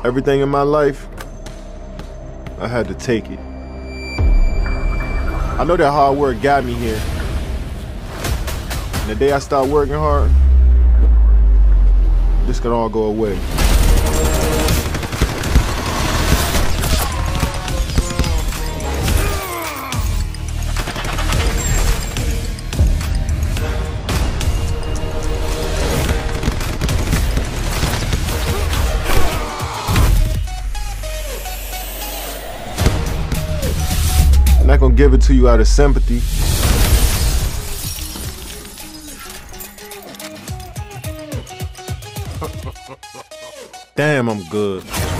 Everything in my life, I had to take it. I know that hard work got me here. And the day I start working hard, this can all go away. I'm not gonna give it to you out of sympathy. Damn, I'm good.